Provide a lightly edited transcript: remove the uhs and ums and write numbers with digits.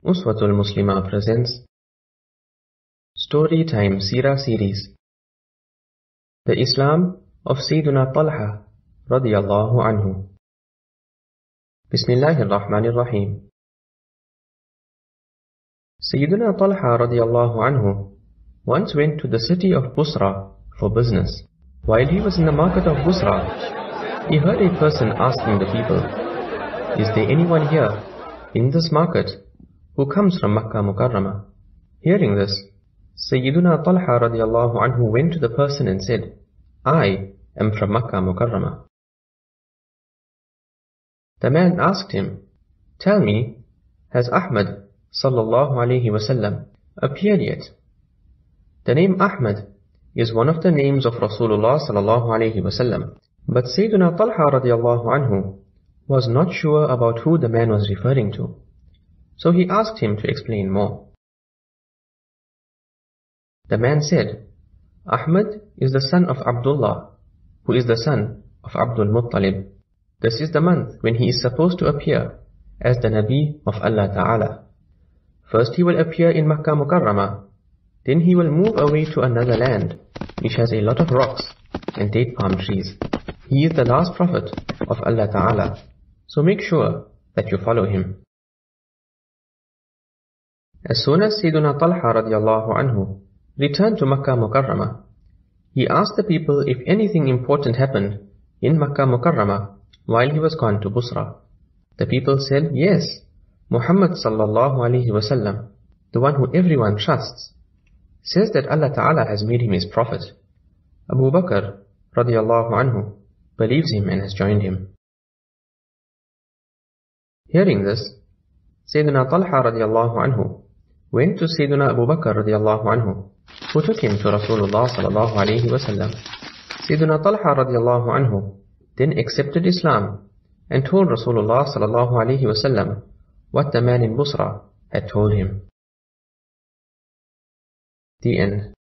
Uswatul Muslimah presents Story Time Seerah series. The Islam of Sayyiduna Talha radiyallahu anhu. Bismillahir Rahmanir Rahim. Sayyiduna Talha radiyallahu anhu once went to the city of Busra for business. While he was in the market of Busra, he heard a person asking the people, "Is there anyone here in this market who comes from Makkah Mukarramah?" Hearing this, Sayyiduna Talha radiyallahu anhu went to the person and said, "I am from Makkah Mukarramah." The man asked him, "Tell me, has Ahmad sallallahu alayhi wasallam appeared yet?" The name Ahmad is one of the names of Rasulullah sallallahu alayhi wasallam, but Sayyiduna Talha radiyallahu anhu was not sure about who the man was referring to. So he asked him to explain more. The man said, "Ahmad is the son of Abdullah, who is the son of Abdul Muttalib. This is the month when he is supposed to appear as the Nabi of Allah Ta'ala. First he will appear in Makkah Mukarramah, then he will move away to another land which has a lot of rocks and date palm trees. He is the last prophet of Allah Ta'ala, so make sure that you follow him." As soon as Sayyiduna Talha radiyallahu anhu returned to Makkah Mukarramah, he asked the people if anything important happened in Makkah Mukarramah while he was gone to Busra. The people said, "Yes, Muhammad sallallahu alaihi wasallam, the one who everyone trusts, says that Allah Ta'ala has made him his prophet. Abu Bakr radiyallahu anhu believes him and has joined him." Hearing this, Sayyiduna Talha radiyallahu anhu went to Sayyiduna Abu Bakr radiyallahu anhu, who took him to Rasulullah sallallahu alayhi wasallam. Sayyiduna Talha radiyallahu anhu then accepted Islam and told Rasulullah sallallahu alayhi wasallam what the man in Busra had told him. The end.